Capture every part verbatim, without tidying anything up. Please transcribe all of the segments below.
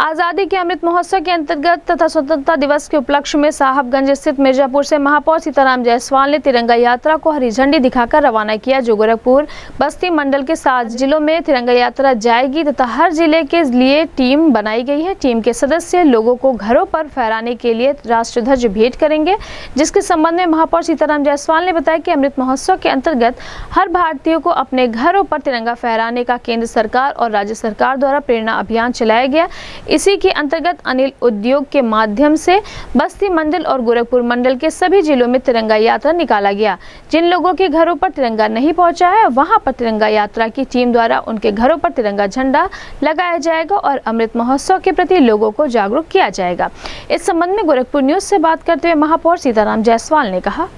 आज़ादी के अमृत महोत्सव के अंतर्गत तथा स्वतंत्रता दिवस के उपलक्ष्य में साहबगंज स्थित मिर्जापुर से महापौर सीताराम जायसवाल ने तिरंगा यात्रा को हरी झंडी दिखाकर रवाना किया, जो गोरखपुर बस्ती मंडल के सात जिलों में तिरंगा यात्रा जाएगी तथा हर जिले के लिए टीम बनाई गई है। टीम के सदस्य लोगों को घरों पर फहराने के लिए राष्ट्र ध्वज भेंट करेंगे, जिसके संबंध में महापौर सीताराम जायसवाल ने बताया कि अमृत महोत्सव के अंतर्गत हर भारतीय को अपने घरों पर तिरंगा फहराने का केंद्र सरकार और राज्य सरकार द्वारा प्रेरणा अभियान चलाया गया। इसी के अंतर्गत अनिल उद्योग के माध्यम से बस्ती मंडल और गोरखपुर मंडल के सभी जिलों में तिरंगा यात्रा निकाला गया। जिन लोगों के घरों पर तिरंगा नहीं पहुंचा है, वहां पर तिरंगा यात्रा की टीम द्वारा उनके घरों पर तिरंगा झंडा लगाया जाएगा और अमृत महोत्सव के प्रति लोगों को जागरूक किया जाएगा। इस संबंध में गोरखपुर न्यूज से बात करते हुए महापौर सीताराम जायसवाल ने कहा,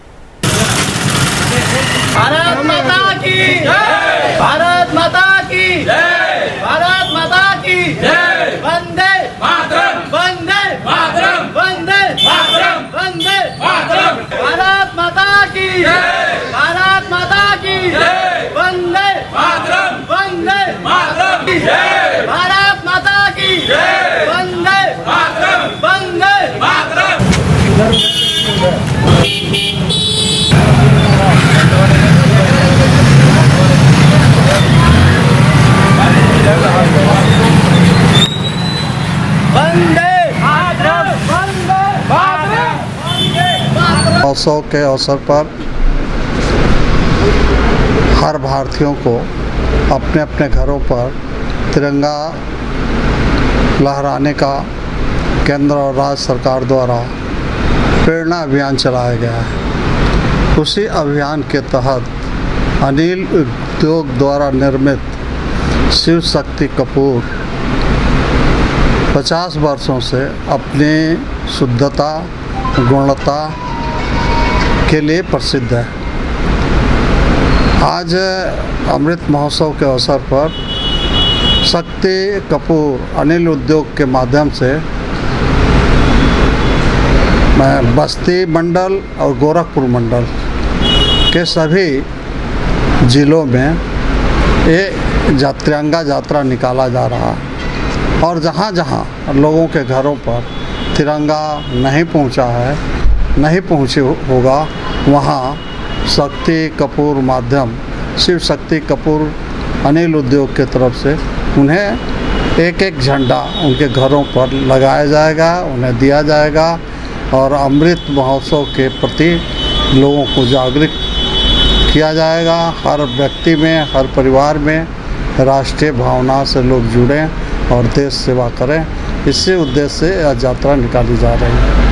भारत माता की जय, भारत माता की जय, भारत माता की जय, वंदे मातरम, वंदे मातरम, वंदे मातरम, वंदे मातरम, भारत माता की जय, भारत माता की जय, वंदे मातरम, वंदे मातरम की जय, भारत माता की जय, वंदे मातरम, वंदे मातरम। महोत्सव के अवसर पर हर भारतीयों को अपने अपने घरों पर तिरंगा लहराने का केंद्र और राज्य सरकार द्वारा प्रेरणा अभियान चलाया गया है। उसी अभियान के तहत अनिल उद्योग द्वारा निर्मित शिव शक्ति कपूर पचास वर्षों से अपनी शुद्धता, गुणवत्ता के लिए प्रसिद्ध है। आज अमृत महोत्सव के अवसर पर शक्ति कपूर अनिल उद्योग के माध्यम से मैं बस्ती मंडल और गोरखपुर मंडल के सभी जिलों में ये तिरंगा यात्रा निकाला जा रहा है और जहाँ जहाँ लोगों के घरों पर तिरंगा नहीं पहुँचा है, नहीं पहुँचे होगा, वहाँ शक्ति कपूर माध्यम शिव शक्ति कपूर अनिल उद्योग के तरफ से उन्हें एक एक झंडा उनके घरों पर लगाया जाएगा, उन्हें दिया जाएगा और अमृत महोत्सव के प्रति लोगों को जागरूक किया जाएगा। हर व्यक्ति में, हर परिवार में राष्ट्रीय भावना से लोग जुड़ें और देश सेवा करें। इसी उद्देश्य से यात्रा निकाली जा रही है।